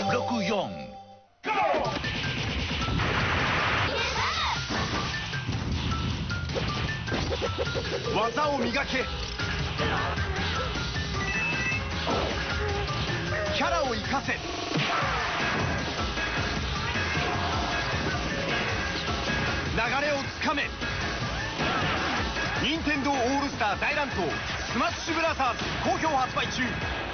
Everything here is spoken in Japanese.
064。技を磨け。キャラを生かせ。流れをつかめ。任天堂オールスター大乱闘スマッシュブラザーズ好評発売中。